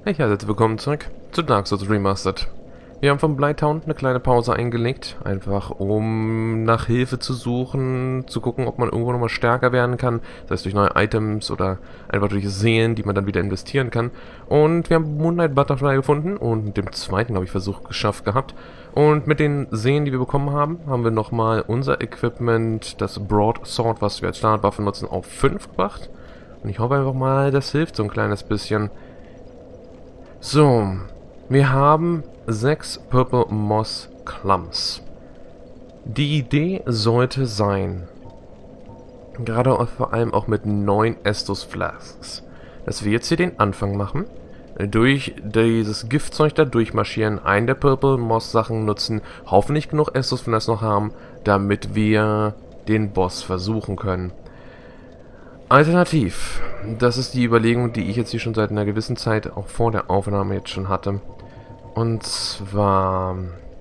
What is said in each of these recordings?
Hey, herzlich willkommen zurück zu Dark Souls Remastered. Wir haben von Blighttown eine kleine Pause eingelegt, einfach um nach Hilfe zu suchen, zu gucken, ob man irgendwo nochmal stärker werden kann, sei es durch neue Items oder einfach durch Seelen, die man dann wieder investieren kann. Und wir haben Moonlight Butterfly gefunden und mit dem zweiten, habe ich, Versuch geschafft gehabt. Und mit den Seelen, die wir bekommen haben, haben wir nochmal unser Equipment, das Broadsword, was wir als Standardwaffe nutzen, auf 5 gebracht. Und ich hoffe einfach mal, das hilft so ein kleines bisschen. So, wir haben 6 Purple Moss Clumps. Die Idee sollte sein, gerade vor allem auch mit 9 Estus Flasks, dass wir jetzt hier den Anfang machen, durch dieses Giftzeug da durchmarschieren, einen der Purple Moss Sachen nutzen, hoffentlich genug Estus Flasks noch haben, damit wir den Boss versuchen können. Alternativ, das ist die Überlegung, die ich jetzt hier schon seit einer gewissen Zeit, auch vor der Aufnahme jetzt schon hatte. Und zwar,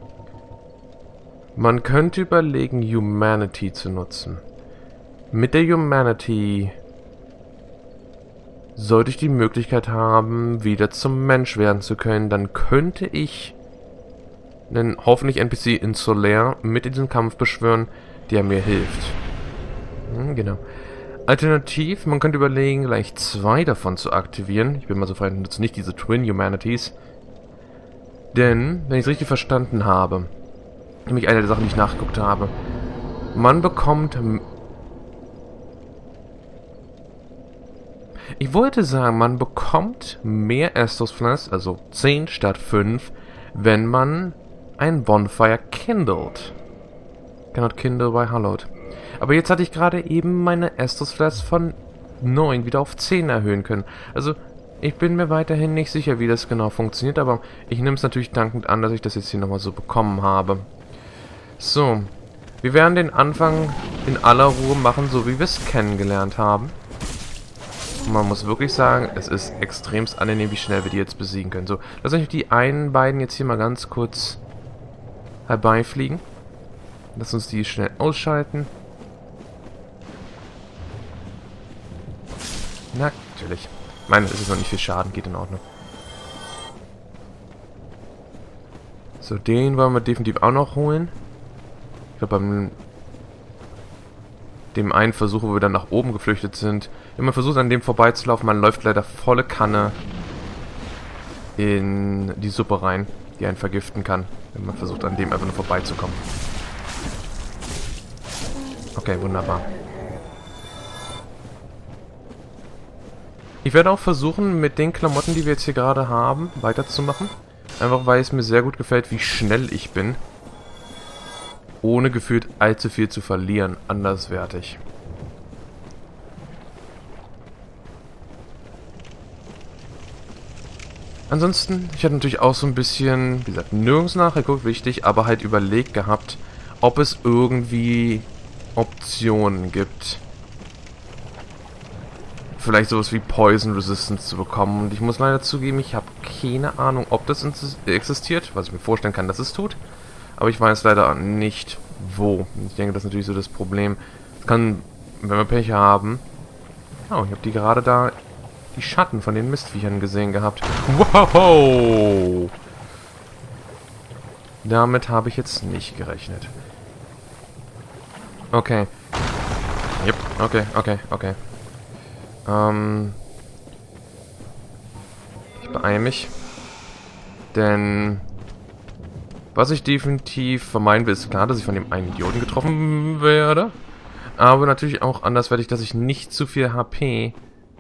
man könnte überlegen, Humanity zu nutzen. Mit der Humanity sollte ich die Möglichkeit haben, wieder zum Mensch werden zu können. Dann könnte ich einen hoffentlich NPC in Solaire mit in diesen Kampf beschwören, der mir hilft. Genau. Alternativ, man könnte überlegen, gleich 2 davon zu aktivieren. Ich bin mal so frei, nutze nicht diese Twin Humanities. Denn, wenn ich es richtig verstanden habe, nämlich eine der Sachen, die ich nachgeguckt habe, man bekommt... Ich wollte sagen, man bekommt mehr Estus Flasks, also 10 statt 5, wenn man ein Bonfire kindelt. Cannot kindle by hallowed. Aber jetzt hatte ich gerade eben meine Estus Flasks von 9 wieder auf 10 erhöhen können. Also, ich bin mir weiterhin nicht sicher, wie das genau funktioniert, aber ich nehme es natürlich dankend an, dass ich das jetzt hier nochmal so bekommen habe. So, wir werden den Anfang in aller Ruhe machen, so wie wir es kennengelernt haben. Und man muss wirklich sagen, es ist extremst angenehm, wie schnell wir die jetzt besiegen können. So, lass euch die einen beiden jetzt hier mal ganz kurz herbeifliegen. Lass uns die schnell ausschalten. Natürlich. Ich meine, es ist noch nicht viel Schaden, geht in Ordnung. So, den wollen wir definitiv auch noch holen. Ich glaube, beim dem einen Versuch, wo wir dann nach oben geflüchtet sind, wenn man versucht, an dem vorbeizulaufen, man läuft leider volle Kanne in die Suppe rein, die einen vergiften kann, wenn man versucht, an dem einfach nur vorbeizukommen. Okay, wunderbar. Ich werde auch versuchen, mit den Klamotten, die wir jetzt hier gerade haben, weiterzumachen. Einfach weil es mir sehr gut gefällt, wie schnell ich bin. Ohne gefühlt allzu viel zu verlieren, anderswertig. Ansonsten, ich hatte natürlich auch so ein bisschen, wie gesagt, nirgends nachgeguckt, wichtig, aber halt überlegt gehabt, ob es irgendwie Optionen gibt, vielleicht sowas wie Poison Resistance zu bekommen. Und ich muss leider zugeben, ich habe keine Ahnung, ob das existiert, was ich mir vorstellen kann, dass es tut. Aber ich weiß leider nicht, wo. Ich denke, das ist natürlich so das Problem. Es kann, wenn wir Pech haben... Oh, ich habe die gerade da, die Schatten von den Mistviechern gesehen gehabt. Wow! Damit habe ich jetzt nicht gerechnet. Okay. Yep, okay. Ich beeile mich. Denn was ich definitiv vermeiden will, ist klar, dass ich von dem einen Idioten getroffen werde. Aber natürlich auch anderswertig, dass ich nicht zu viel HP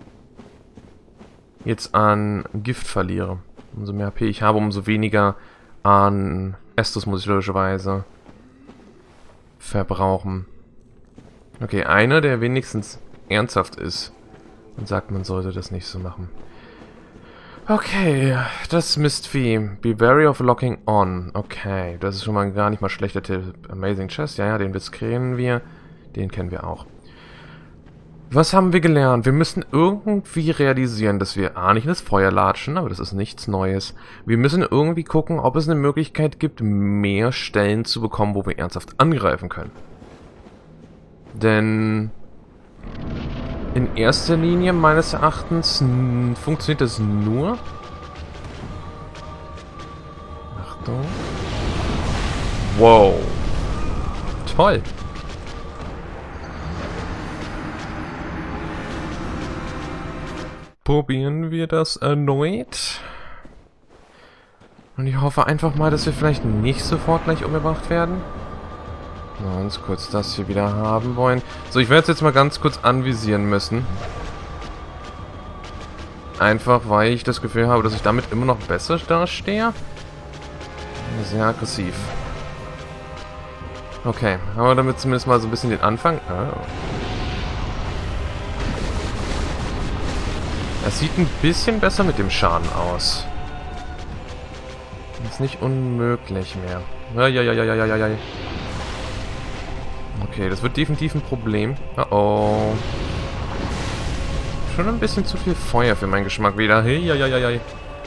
jetzt an Gift verliere. Umso mehr HP ich habe, umso weniger an Estus muss ich logischerweise verbrauchen. Okay, einer, der wenigstens ernsthaft ist. Und sagt, man sollte das nicht so machen. Okay, das Mistvieh. Be wary of locking on. Okay, das ist schon mal gar nicht mal schlechter Tipp. Amazing Chest, ja, den Witz kennen wir. Den kennen wir auch. Was haben wir gelernt? Wir müssen irgendwie realisieren, dass wir nicht in das Feuer latschen, aber das ist nichts Neues. Wir müssen irgendwie gucken, ob es eine Möglichkeit gibt, mehr Stellen zu bekommen, wo wir ernsthaft angreifen können. Denn in erster Linie meines Erachtens funktioniert das nur, Achtung. Wow. Toll. Probieren wir das erneut. Und ich hoffe einfach mal, dass wir vielleicht nicht sofort gleich umgebracht werden. Uns kurz das hier wieder haben wollen. So, ich werde es jetzt mal ganz kurz anvisieren müssen. Einfach, weil ich das Gefühl habe, dass ich damit immer noch besser dastehe. Sehr aggressiv. Okay, haben wir damit zumindest mal so ein bisschen den Anfang. Oh. Es sieht ein bisschen besser mit dem Schaden aus. Ist nicht unmöglich mehr. Ja. Okay, das wird definitiv ein Problem. Oh. Schon ein bisschen zu viel Feuer für meinen Geschmack wieder. Hey.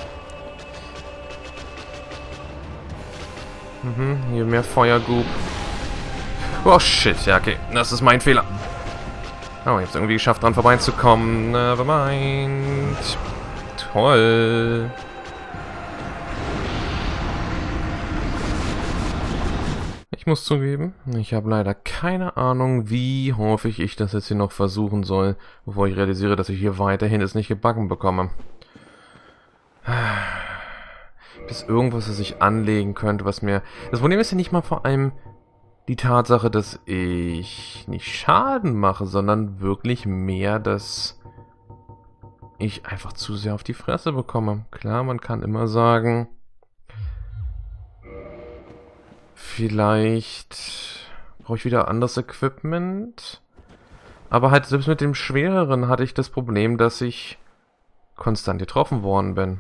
Hier mehr Feuergoop. Oh shit, ja okay, das ist mein Fehler. Oh, ich hab's irgendwie geschafft, dran vorbeizukommen. Nevermind. Toll. Ich muss zugeben, ich habe leider keine Ahnung, wie häufig ich das jetzt hier noch versuchen soll, bevor ich realisiere, dass ich hier weiterhin es nicht gebacken bekomme. Gibt es irgendwas, das ich anlegen könnte, was mir... Das Problem ist ja nicht mal vor allem die Tatsache, dass ich nicht Schaden mache, sondern wirklich mehr, dass ich einfach zu sehr auf die Fresse bekomme. Klar, man kann immer sagen... Vielleicht brauche ich wieder anderes Equipment. Aber halt selbst mit dem Schwereren hatte ich das Problem, dass ich konstant getroffen worden bin.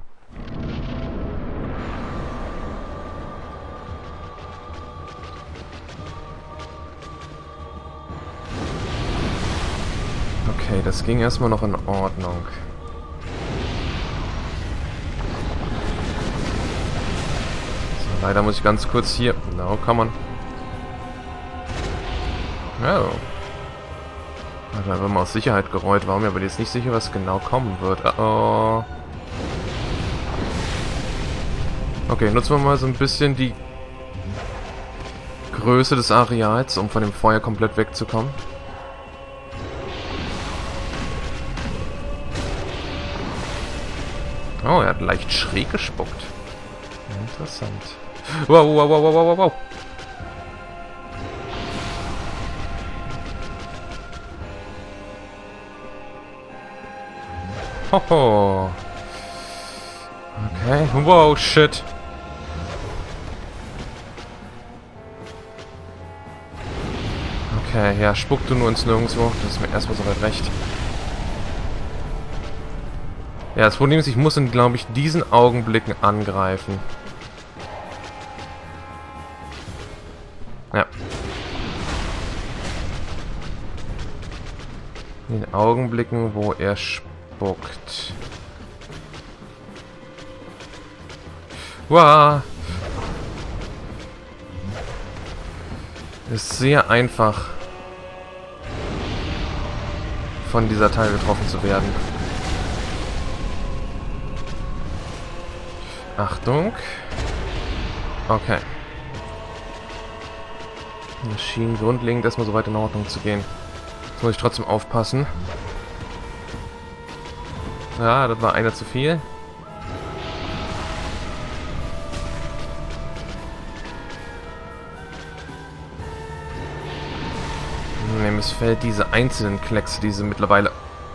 Okay, das ging erstmal noch in Ordnung. Leider muss ich ganz kurz hier... No, come on. Oh. Da haben wir mal aus Sicherheit gerollt. War mir aber jetzt nicht sicher, was genau kommen wird. Oh. Okay, nutzen wir mal so ein bisschen die Größe des Areals, um von dem Feuer komplett wegzukommen. Oh, er hat leicht schräg gespuckt. Interessant. Wow. Hoho. Okay. Wow, shit. Okay, ja, spuck du nur ins Nirgendwo. Das ist mir erstmal soweit recht. Ja, das Problem ist, ich muss in, glaube ich, diesen Augenblicken angreifen. Ja. In den Augenblicken, wo er spuckt. Wow. Ist sehr einfach, von dieser Teil getroffen zu werden. Achtung. Okay. Das schien grundlegend erstmal so weit in Ordnung zu gehen. Jetzt muss ich trotzdem aufpassen. Ja, das war einer zu viel. Mir missfällt diese einzelnen Kleckse, diese mittlerweile...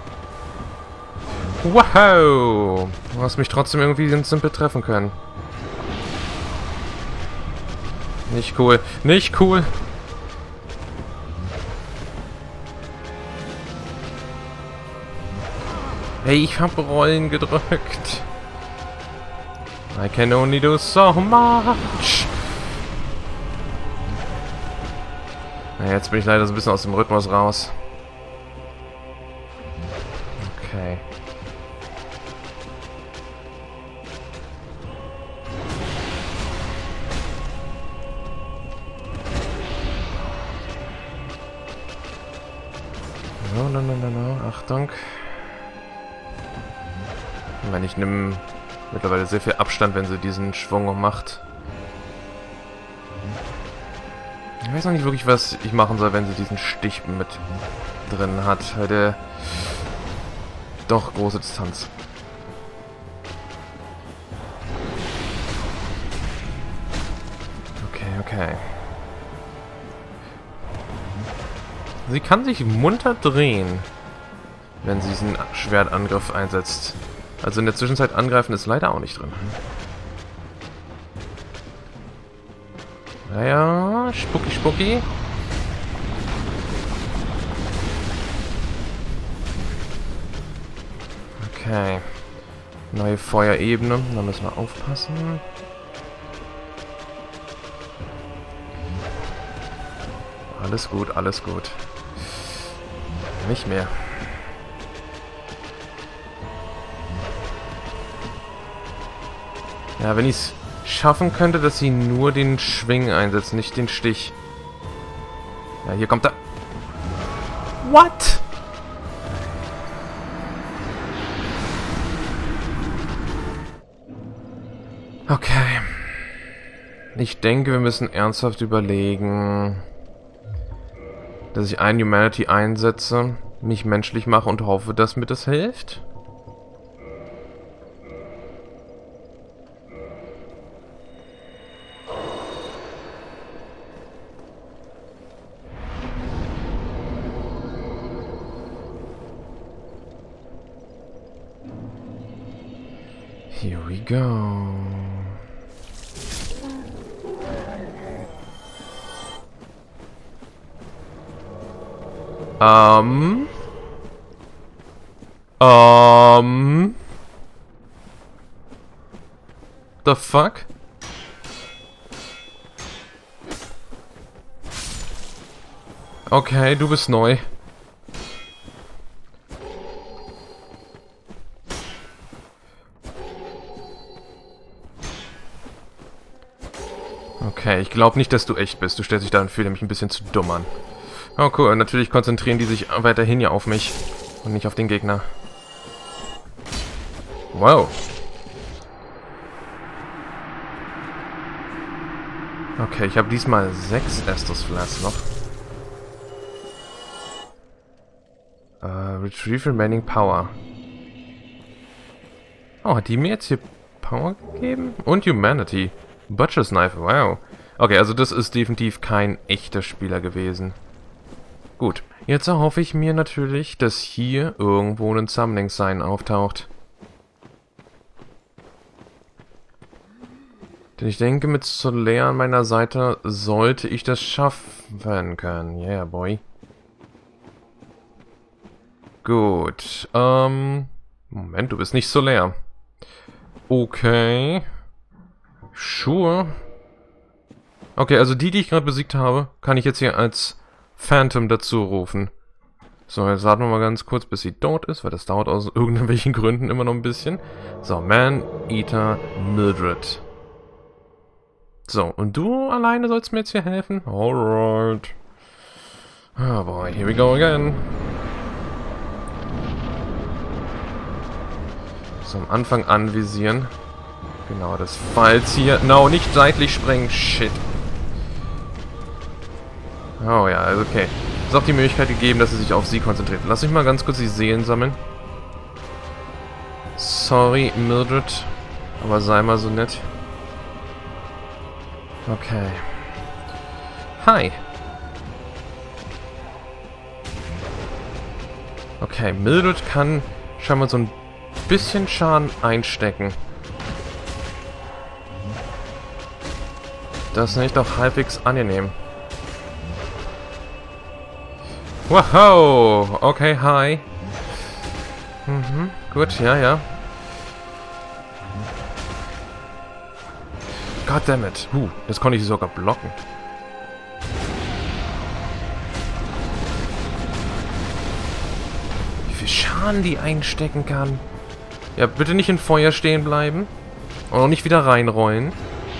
Wow! Du hast mich trotzdem irgendwie ganz simpel treffen können. Nicht cool. Nicht cool! Hey, ich hab Rollen gedrückt. I can only do so much. Na, jetzt bin ich leider so ein bisschen aus dem Rhythmus raus. Okay. No. Achtung. Ich meine, ich nehme mittlerweile sehr viel Abstand, wenn sie diesen Schwung macht. Ich weiß noch nicht wirklich, was ich machen soll, wenn sie diesen Stich mit drin hat. Weil der doch große Distanz. Okay. Sie kann sich munter drehen, wenn sie diesen Schwertangriff einsetzt. Also in der Zwischenzeit angreifen ist leider auch nicht drin. Naja, spucki. Okay. Neue Feuerebene, da müssen wir aufpassen. Alles gut, alles gut. Nicht mehr. Ja, wenn ich es schaffen könnte, dass sie nur den Schwing einsetzt, nicht den Stich. Ja, hier kommt er. What? Okay. Ich denke, wir müssen ernsthaft überlegen, dass ich einen Humanity einsetze, mich menschlich mache und hoffe, dass mir das hilft. Here we go. The fuck? Okay, du bist neu. Okay, ich glaube nicht, dass du echt bist. Du stellst dich da und fühle mich ein bisschen zu dumm an. Oh cool, natürlich konzentrieren die sich weiterhin ja auf mich und nicht auf den Gegner. Wow. Okay, ich habe diesmal 6 Estus Flasks noch. Retrieve remaining power. Oh, hat die mir jetzt hier Power gegeben? Und Humanity. Butcher's Knife, wow. Okay, also das ist definitiv kein echter Spieler gewesen. Gut, jetzt erhoffe ich mir natürlich, dass hier irgendwo ein Summoning Sign auftaucht. Denn ich denke, mit Solaire an meiner Seite sollte ich das schaffen können. Yeah, boy. Gut, Moment, du bist nicht Solaire. Okay. Sure. Okay, also die ich gerade besiegt habe, kann ich jetzt hier als Phantom dazu rufen. So, jetzt warten wir mal ganz kurz, bis sie tot ist, weil das dauert aus irgendwelchen Gründen immer noch ein bisschen. So, Man-Eater Mildred. So, und du alleine sollst mir jetzt hier helfen? Alright. Oh boy, here we go again. So, am Anfang anvisieren. Genau, das Falls hier. No, nicht seitlich springen. Shit. Oh ja, also okay. Es ist auch die Möglichkeit gegeben, dass sie sich auf sie konzentriert. Lass mich mal ganz kurz die Seelen sammeln. Sorry, Mildred. Aber sei mal so nett. Okay. Hi. Okay, Mildred kann scheinbar so ein bisschen Schaden einstecken. Das ist nicht doch halbwegs angenehm. Wow, okay, hi. Mhm, gut, ja. Goddammit. Das konnte ich sogar blocken. Wie viel Schaden die einstecken kann. Ja, bitte nicht in Feuer stehen bleiben. Und auch nicht wieder reinrollen.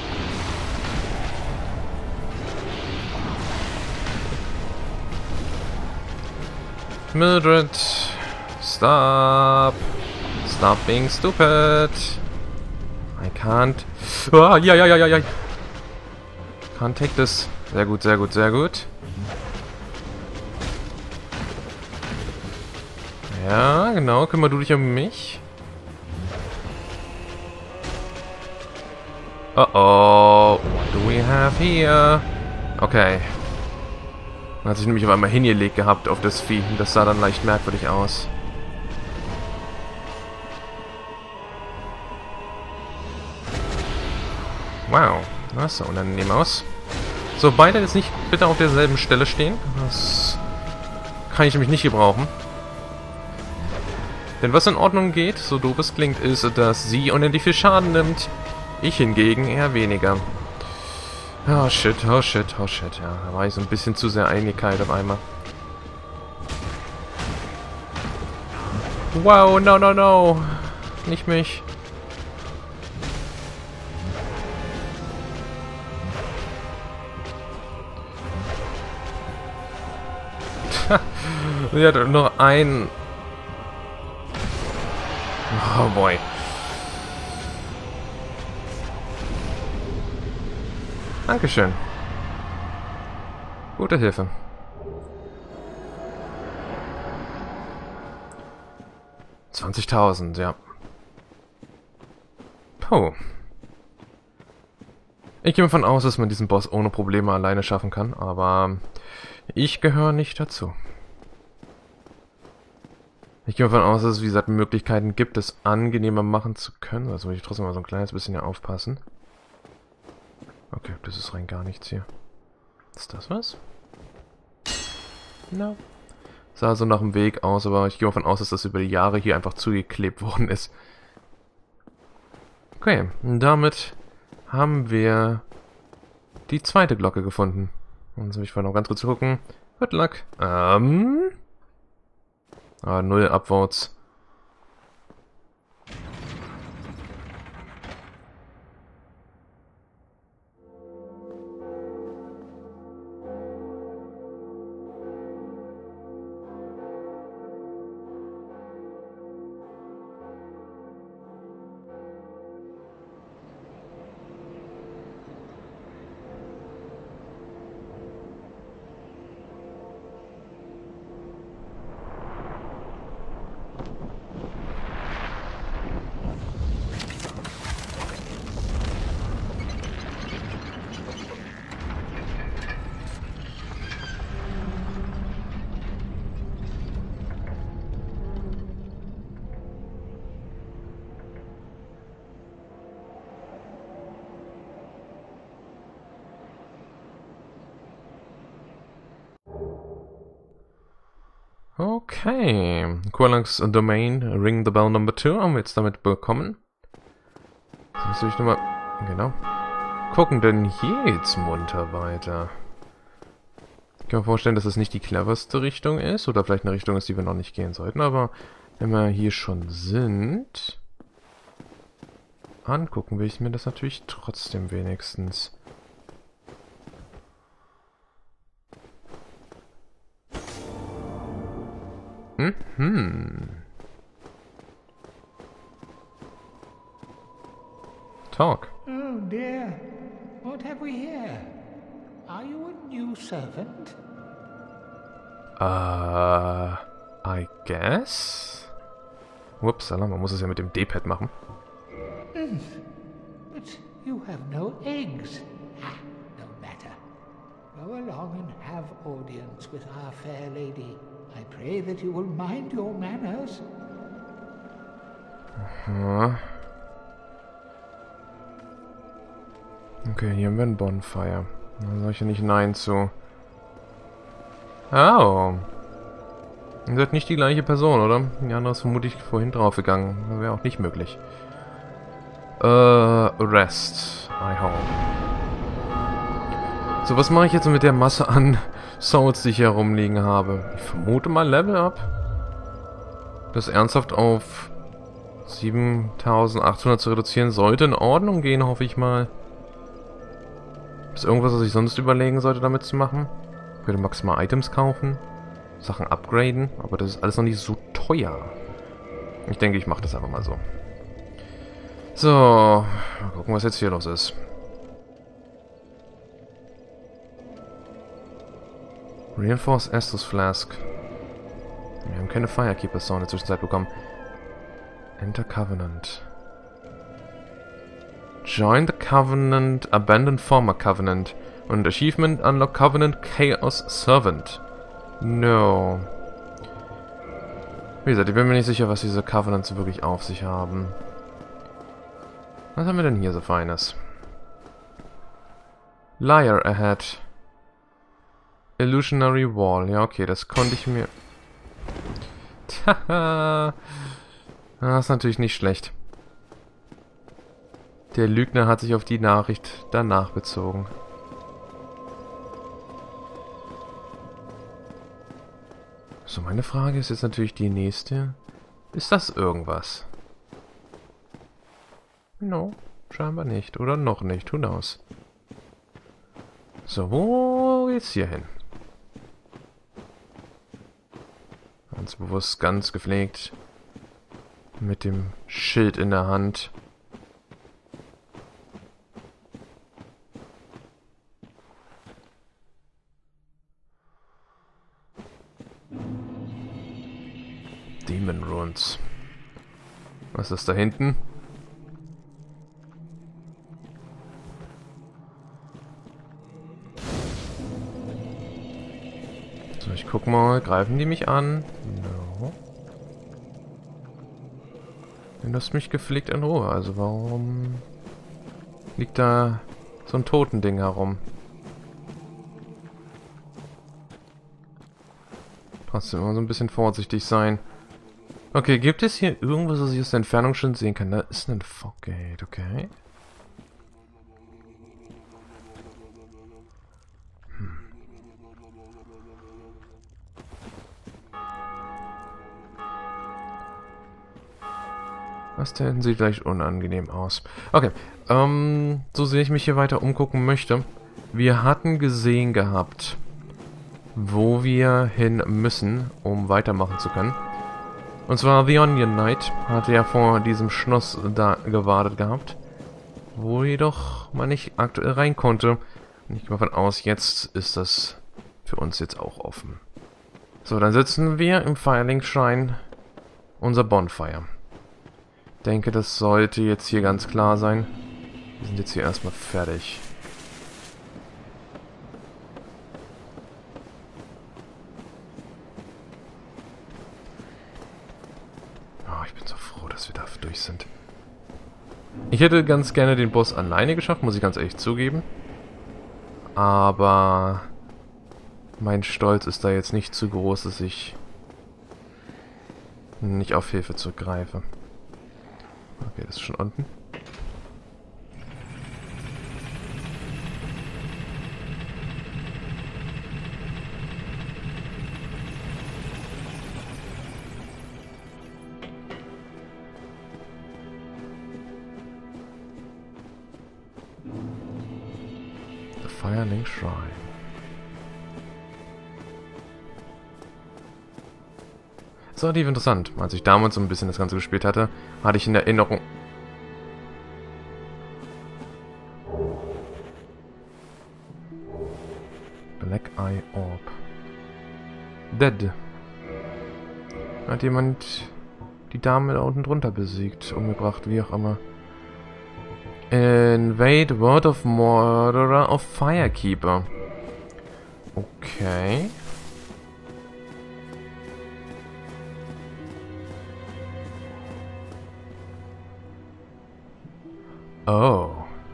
Mildred. Stop. Stop being stupid. I can't. Oh, ja. Can't take this. Sehr gut, sehr gut, sehr gut. Ja, genau. Kümmer du dich um mich. Oh oh. What do we have here? Okay. Dann hat sich nämlich auf einmal hingelegt gehabt auf das Vieh. Das sah dann leicht merkwürdig aus. Wow. Das sah unangenehm aus. So, beide jetzt nicht bitte auf derselben Stelle stehen. Das kann ich nämlich nicht gebrauchen. Denn was in Ordnung geht, so doof es klingt, ist, dass sie unendlich viel Schaden nimmt. Ich hingegen eher weniger. Oh shit, oh shit, oh shit. Ja, da war ich so ein bisschen zu sehr eingekeilt auf einmal. Wow, no, no, no. Nicht mich. Sie hat noch ein... Oh boy. Dankeschön. Gute Hilfe. $20.000, ja. Puh. Ich gehe davon aus, dass man diesen Boss ohne Probleme alleine schaffen kann, aber ich gehöre nicht dazu. Ich gehe davon aus, dass es, wie gesagt, Möglichkeiten gibt, es angenehmer machen zu können. Also muss ich trotzdem mal so ein kleines bisschen hier aufpassen. Okay, das ist rein gar nichts hier. Ist das was? No. Sah so nach dem Weg aus, aber ich gehe davon aus, dass das über die Jahre hier einfach zugeklebt worden ist. Okay, und damit haben wir die zweite Glocke gefunden. Und jetzt will ich noch ganz kurz gucken. Good luck. 0 upwards. Okay. Quelax Domain, Ring the Bell Number 2 haben wir jetzt damit bekommen. Jetzt muss ich nochmal, genau, gucken, denn hier geht's munter weiter. Ich kann mir vorstellen, dass es nicht die cleverste Richtung ist, oder vielleicht eine Richtung ist, die wir noch nicht gehen sollten, aber wenn wir hier schon sind, angucken will ich mir das natürlich trotzdem wenigstens. Talk. Oh dear, what have we here? Are you a new servant? I guess? Upsala, man muss es ja mit dem D-Pad machen. But you have no eggs. Ah, no matter. Go along and have audience with our fair lady. I pray that you will mind your manners. Okay, hier haben wir ein Bonfire. Da sag ich ja nicht Nein zu. Oh. Ihr seid nicht die gleiche Person, oder? Die andere ist vermutlich vorhin draufgegangen. Das wäre auch nicht möglich. Rest. I hope. So, was mache ich jetzt mit der Masse an Souls, die ich hier rumliegen habe? Ich vermute mal Level Up. Das ernsthaft auf 7.800 zu reduzieren sollte in Ordnung gehen, hoffe ich mal. Ist irgendwas, was ich sonst überlegen sollte, damit zu machen? Ich würde maximal Items kaufen, Sachen upgraden, aber das ist alles noch nicht so teuer. Ich denke, ich mache das einfach mal so. So, mal gucken, was jetzt hier los ist. Reinforced Estus Flask. Wir haben keine Firekeeper Zone in der Zwischenzeit bekommen. Enter Covenant. Join the Covenant, abandon former Covenant. Und Achievement unlock Covenant Chaos Servant. No. Wie gesagt, ich bin mir nicht sicher, was diese Covenants wirklich auf sich haben. Was haben wir denn hier so Feines? Liar ahead. Illusionary Wall. Ja, okay, das konnte ich mir... Haha. Das ist natürlich nicht schlecht. Der Lügner hat sich auf die Nachricht danach bezogen. So, meine Frage ist jetzt natürlich die nächste. Ist das irgendwas? No, scheinbar nicht. Oder noch nicht. Who knows? So, wo geht's hier hin? Ganz bewusst, ganz gepflegt. Mit dem Schild in der Hand. Demon Ruins. Was ist da hinten? So, ich guck mal. Greifen die mich an? No. Du hast mich gepflegt in Ruhe. Also warum liegt da so ein Totending herum? Trotzdem immer so ein bisschen vorsichtig sein. Okay, gibt es hier irgendwas, was ich aus der Entfernung schon sehen kann? Da ist ein Foggate, okay. Was denn? Sieht vielleicht unangenehm aus. Okay, so sehr ich mich hier weiter umgucken möchte. Wir hatten gesehen gehabt, wo wir hin müssen, um weitermachen zu können. Und zwar The Onion Knight hatte ja vor diesem Schloss da gewartet gehabt, wo jedoch man nicht aktuell rein konnte. Und ich gehe mal von aus, jetzt ist das für uns jetzt auch offen. So, dann setzen wir im Firelink Shrine unser Bonfire. Ich denke, das sollte jetzt hier ganz klar sein. Wir sind jetzt hier erstmal fertig. Ich bin so froh, dass wir da durch sind. Ich hätte ganz gerne den Boss alleine geschafft, muss ich ganz ehrlich zugeben. Aber mein Stolz ist da jetzt nicht zu groß, dass ich nicht auf Hilfe zurückgreife. Okay, das ist schon unten. Firelink Shrine. Das war relativ interessant. Als ich damals so ein bisschen das Ganze gespielt hatte, hatte ich in Erinnerung... Black Eye Orb. Dead. Hat jemand die Dame da unten drunter besiegt, umgebracht, wie auch immer. Invade World of Murderer of Firekeeper. Okay. Oh.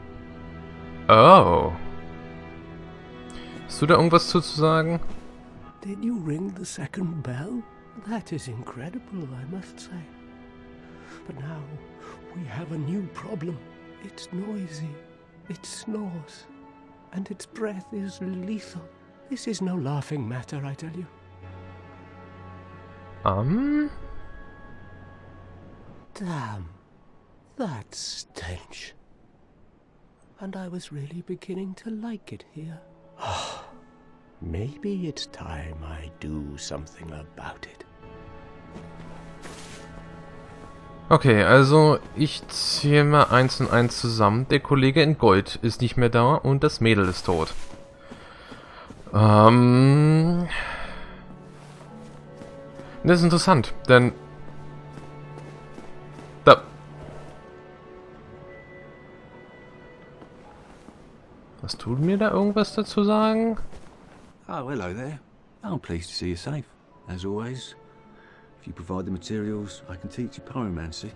Oh. Hast du da irgendwas zu sagen? Did you ring the second bell? That is incredible, I must say. But now we have a new problem. It's noisy, it snores, and its breath is lethal. This is no laughing matter, I tell you. Damn, that stench. And I was really beginning to like it here. Maybe it's time I do something about it. Okay, also ich zähle mal 1 und 1 zusammen. Der Kollege in Gold ist nicht mehr da und das Mädel ist tot. Das ist interessant, denn... Da... Was tut mir da irgendwas dazu sagen? Oh, hello there. I'm pleased to see you safe. As always, if you provide the materials, I can teach you pyromancy.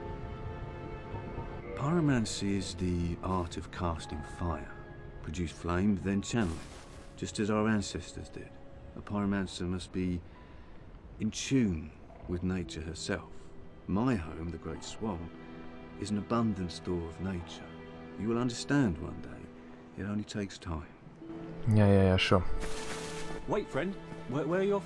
Pyromancy is the art of casting fire. Produce flame, then channel it, just as our ancestors did. A pyromancer must be in tune with nature herself. My home, the Great Swamp, is an abundant store of nature. You will understand one day. It only takes time. Ja, sure. Wait, friend. Where are you off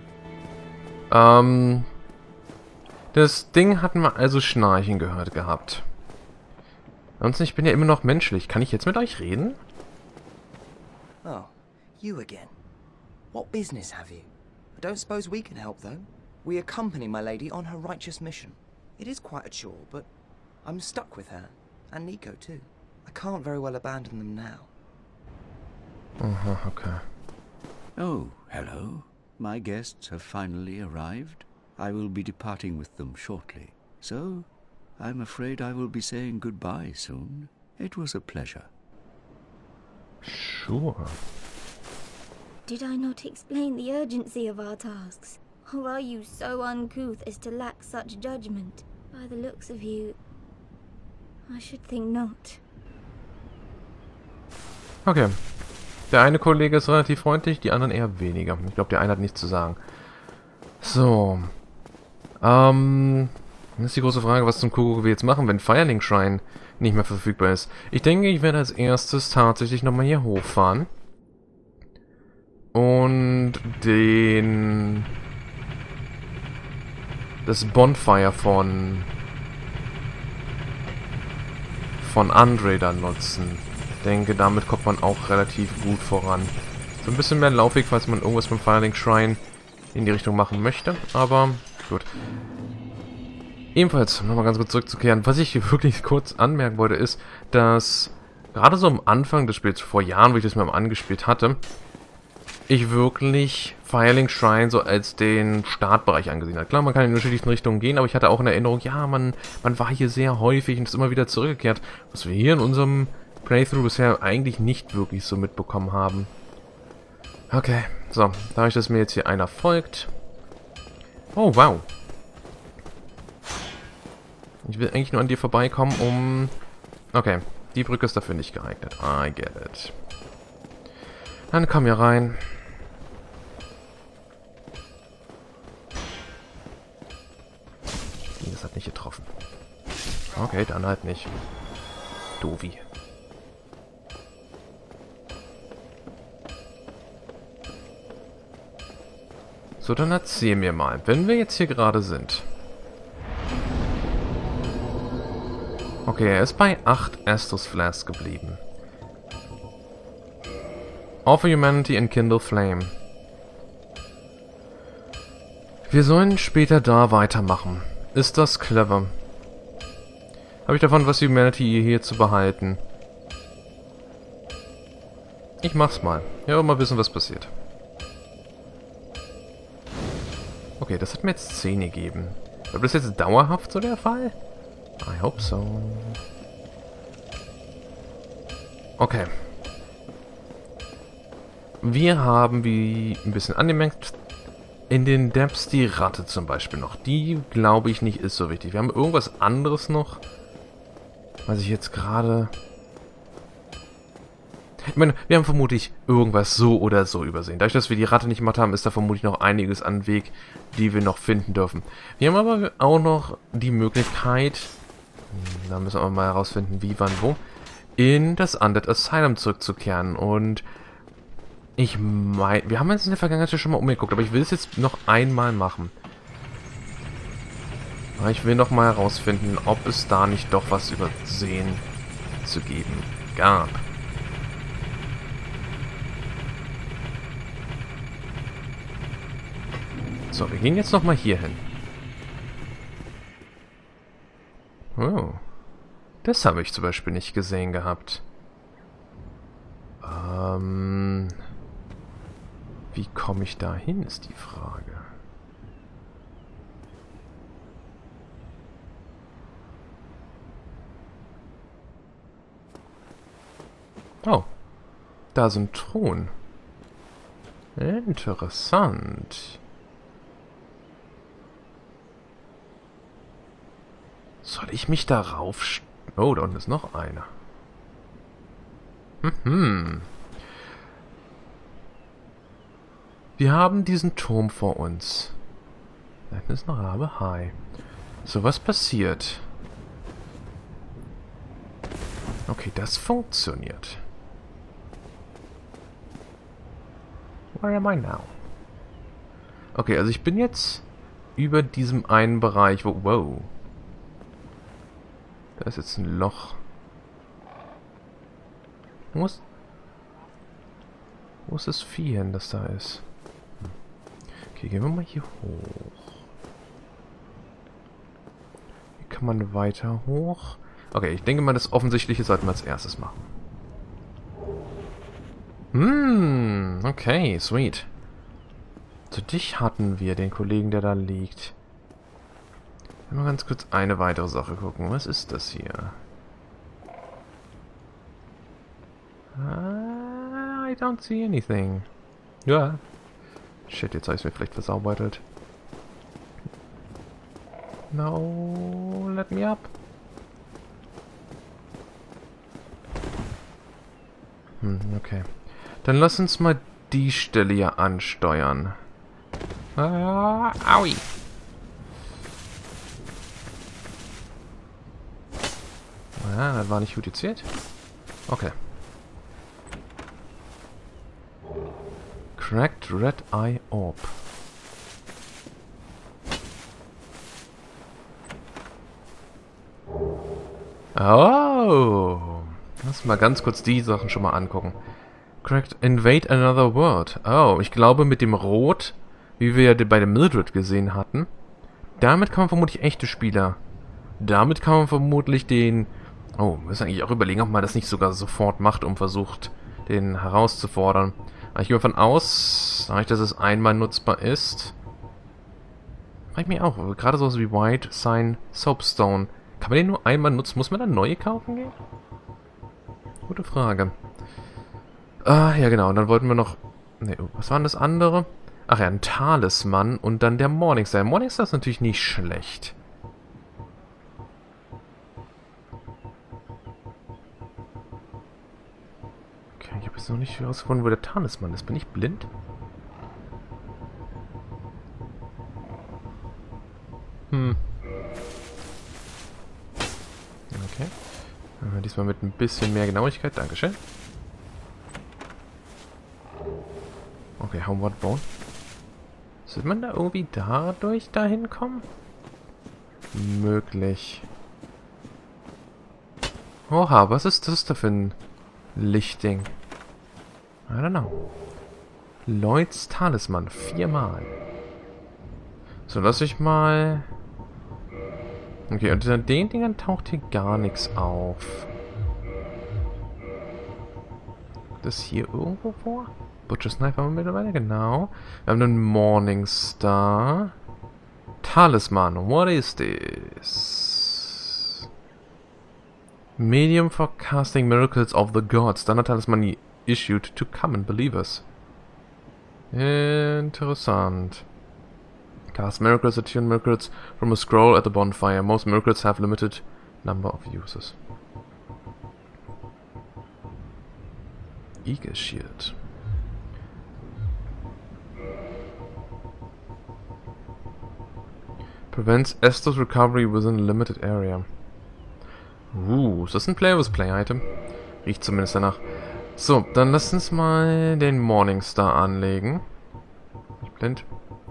to? Das Ding hatten wir also schnarchen gehört gehabt. Ansonsten, ich bin ja immer noch menschlich. Kann ich jetzt mit euch reden? Oh, you again. What business have you? I don't suppose we can help, though. We accompany my lady on her righteous mission. It is quite a chore, but I'm stuck with her. And Nico, too. I can't very well abandon them now. Okay. Oh, hello. My guests have finally arrived. I will be departing with them shortly. So, I'm afraid I will be saying goodbye soon. It was a pleasure. Sure. Did I not explain the urgency of our tasks? Or are you so uncouth as to lack such judgment? By the looks of you, I should think not. Okay. Der eine Kollege ist relativ freundlich, die anderen eher weniger. Ich glaube, der eine hat nichts zu sagen. So. Das ist die große Frage, was zum Kuckuck wir jetzt machen, wenn Firelink Shrine nicht mehr verfügbar ist. Ich denke, ich werde als erstes tatsächlich nochmal hier hochfahren. Und das Bonfire von Andre dann nutzen. Ich denke, damit kommt man auch relativ gut voran. So ein bisschen mehr Laufweg, falls man irgendwas beim Firelink Shrine in die Richtung machen möchte. Aber gut. Ebenfalls, nochmal ganz kurz zurückzukehren, was ich wirklich kurz anmerken wollte, ist, dass gerade so am Anfang des Spiels, vor Jahren, wo ich das mal angespielt hatte, ich wirklich Firelink Shrine so als den Startbereich angesehen habe. Klar, man kann in unterschiedlichen Richtungen gehen, aber ich hatte auch in Erinnerung, ja, man war hier sehr häufig und ist immer wieder zurückgekehrt, was wir hier in unserem Playthrough bisher eigentlich nicht wirklich so mitbekommen haben. Okay, so, dadurch, dass mir jetzt hier einer folgt. Oh, wow. Ich will eigentlich nur an dir vorbeikommen, um... Okay, die Brücke ist dafür nicht geeignet. I get it. Dann komm hier rein. Das hat nicht getroffen. Okay, dann halt nicht. Doofi. So, dann erzähl mir mal, wenn wir jetzt hier gerade sind. Okay, er ist bei 8 Estus Flasks geblieben. Offer Humanity and Kindle Flame. Wir sollen später da weitermachen. Ist das clever? Habe ich davon was Humanity hier zu behalten? Ich mach's mal. Ja, mal wissen, was passiert. Okay, das hat mir jetzt 10 gegeben. Wird das jetzt dauerhaft so der Fall? I hope so. Okay. Wir haben, wie ein bisschen angemerkt, in den Depths die Ratte zum Beispiel noch. Die, glaube ich, nicht ist so wichtig. Wir haben irgendwas anderes noch, was ich jetzt gerade... Ich meine, wir haben vermutlich irgendwas so oder so übersehen. Dadurch, dass wir die Ratte nicht gemacht haben, ist da vermutlich noch einiges an Weg, die wir noch finden dürfen. Wir haben aber auch noch die Möglichkeit, da müssen wir mal herausfinden, wie, wann, wo, in das Undead Asylum zurückzukehren. Und ich meine, wir haben jetzt in der Vergangenheit schon mal umgeguckt, aber ich will es jetzt noch einmal machen. Ich will noch mal herausfinden, ob es da nicht doch was übersehen zu geben gab. So, wir gehen jetzt noch mal hier hin. Oh. Das habe ich zum Beispiel nicht gesehen gehabt. Wie komme ich da hin, ist die Frage. Oh, da ist ein Thron. Interessant. Soll ich mich darauf... Oh, da unten ist noch einer. Wir haben diesen Turm vor uns. Da hinten ist ein Rabe. Hi. So, was passiert? Okay, das funktioniert. Where am I now? Okay, also ich bin jetzt über diesem einen Bereich, wo... Wow. Da ist jetzt ein Loch. Wo ist das Vieh hin, das da ist? Okay, gehen wir mal hier hoch. Hier kann man weiter hoch. Okay, ich denke mal, das Offensichtliche sollten wir als erstes machen. Okay, sweet. Zu dich hatten wir den Kollegen, der da liegt. Mal ganz kurz eine weitere Sache gucken. Was ist das hier? I don't see anything. Ja. Shit, jetzt habe ich es mir vielleicht versaubert. No, let me up. Okay. Dann lass uns mal die Stelle hier ansteuern. Aui. Ah, das war nicht gut gezählt. Okay. Cracked Red Eye Orb. Oh. Lass mal ganz kurz die Sachen schon mal angucken. Cracked Invade Another World. Oh, ich glaube mit dem Rot, wie wir ja bei der Mildred gesehen hatten, damit kann man vermutlich echte Spieler. Damit kann man vermutlich den... Oh, wir müssen eigentlich auch überlegen, ob man das nicht sogar sofort macht, um versucht, den herauszufordern. Aber ich gehe davon aus, dadurch, dass es einmal nutzbar ist... Frag ich mich auch, gerade sowas wie White Sign Soapstone. Kann man den nur einmal nutzen? Muss man dann neue kaufen gehen? Gute Frage. Ah, ja genau, und dann wollten wir noch... Ne, was war denn das andere? Ach ja, ein Talisman und dann der Morningstar. Morningstar ist natürlich nicht schlecht. Okay, ich habe jetzt noch nicht herausgefunden, wo der Talisman ist. Bin ich blind? Okay. Diesmal mit ein bisschen mehr Genauigkeit. Dankeschön. Okay, Homeward Bone. Sollte man da irgendwie dadurch dahin kommen? Möglich. Oha, was ist das da für ein Lichtding? I don't know. Lloyds Talisman. 4-mal. So, lass ich mal... Okay, unter den Dingern taucht hier gar nichts auf. Das hier irgendwo vor? Butcher's Knife haben wir mittlerweile, genau. Wir haben einen Morningstar. Talisman, what is this? Medium for casting miracles of the gods. Standard Talisman issued to common believers. Interessant. Cast miracles, attune miracles from a scroll at the bonfire. Most miracles have limited number of uses. Eagle Shield. Prevents Estus recovery within a limited area. Ist das ein Play-with-Play-Item? Riecht zumindest danach. So, dann lass uns mal den Morningstar anlegen. Ich blind.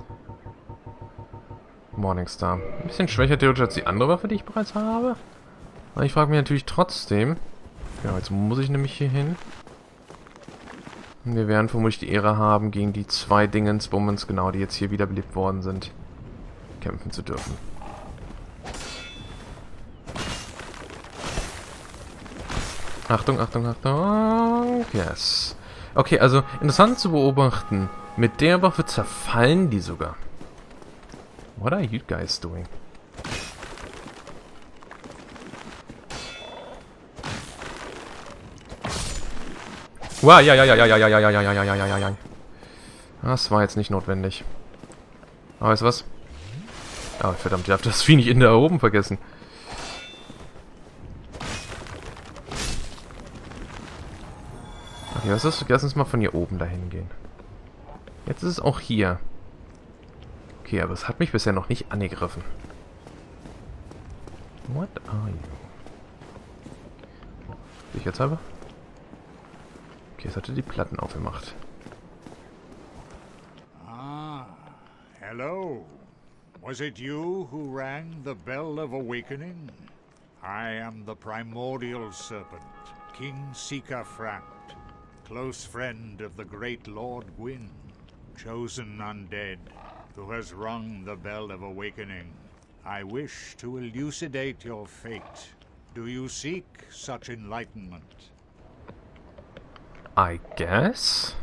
Morningstar. Ein bisschen schwächer theoretisch als die andere Waffe, die ich bereits habe. Aber ich frage mich natürlich trotzdem. Ja, jetzt muss ich nämlich hier hin. Wir werden vermutlich die Ehre haben, gegen die 2 Dingensbummens, genau, die jetzt hier wiederbelebt worden sind, kämpfen zu dürfen. Achtung, Achtung, Achtung. Yes. Okay, also interessant zu beobachten. Mit der Waffe zerfallen die sogar. What are you guys doing? Wow, ja. Das war jetzt nicht notwendig. Aber weißt du was? Oh, verdammt, ich darf das Vieh nicht in da oben vergessen. Okay, was ist? Lass uns mal von hier oben dahin gehen. Jetzt ist es auch hier. Okay, aber es hat mich bisher noch nicht angegriffen. What are you? Sicherheitshalber? Okay, es hatte die Platten aufgemacht. Ah, hello. Was it you who rang the bell of awakening? I am the primordial serpent, King Sika Framt, close friend of the great Lord Gwyn, chosen undead, who has rung the bell of awakening. I wish to elucidate your fate. Do you seek such enlightenment? I guess?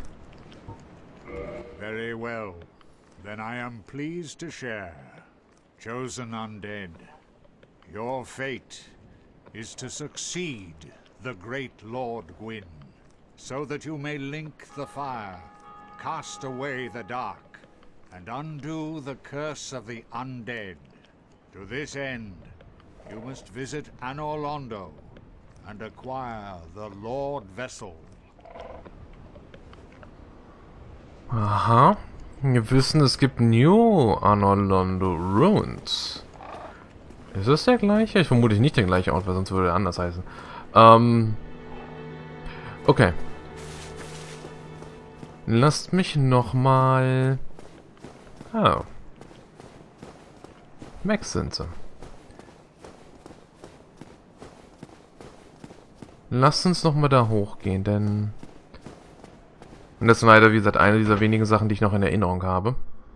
Very well. Then I am pleased to share. Chosen undead, your fate is to succeed the great Lord Gwyn, so that you may link the fire, cast away the dark, and undo the curse of the undead. To this end, you must visit Anor Londo and acquire the Lord Vessel. Aha. Wir wissen, es gibt New Anor Londo Ruins. Ist das der gleiche? Ich vermute nicht der gleiche Ort, weil sonst würde er anders heißen. Okay. Lasst mich nochmal... Oh. Max sind sie. Lasst uns nochmal da hochgehen, denn... Und das ist leider, wie gesagt, eine dieser wenigen Sachen, die ich noch in Erinnerung habe.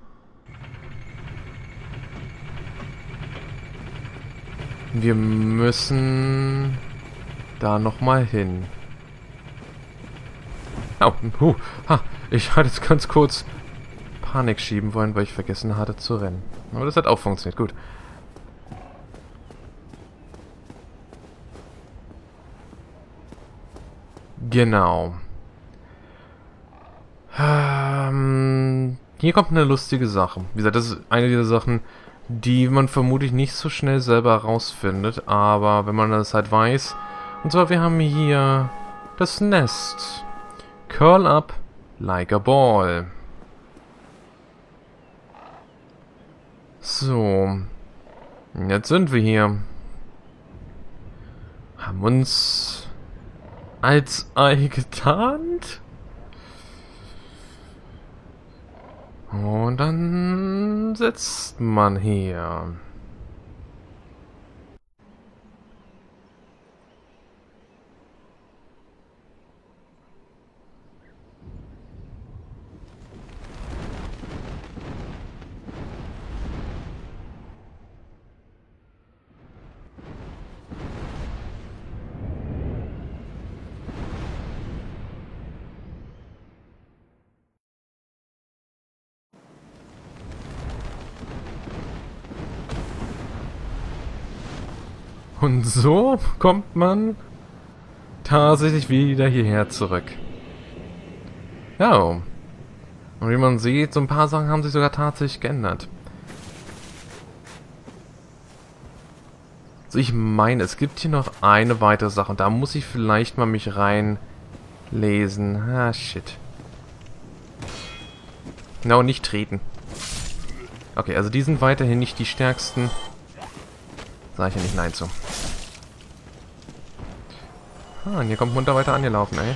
Wir müssen da nochmal hin. Oh, ich hatte jetzt ganz kurz Panik schieben wollen, weil ich vergessen hatte zu rennen. Aber das hat auch funktioniert, gut. Genau. Hier kommt eine lustige Sache. Wie gesagt, das ist eine dieser Sachen, die man vermutlich nicht so schnell selber herausfindet, aber wenn man das halt weiß. Und zwar, wir haben hier das Nest. Curl up like a ball. So. Jetzt sind wir hier. Haben uns als Ei getarnt. Und dann sitzt man hier. Und so kommt man tatsächlich wieder hierher zurück. Ja. Und wie man sieht, so ein paar Sachen haben sich sogar tatsächlich geändert. So, ich meine, es gibt hier noch eine weitere Sache. Und da muss ich vielleicht mal mich reinlesen. Ah, shit. No, nicht treten. Okay, also die sind weiterhin nicht die stärksten. Sag ich ja nicht nein zu. Ah, und hier kommt Munter weiter angelaufen, ey.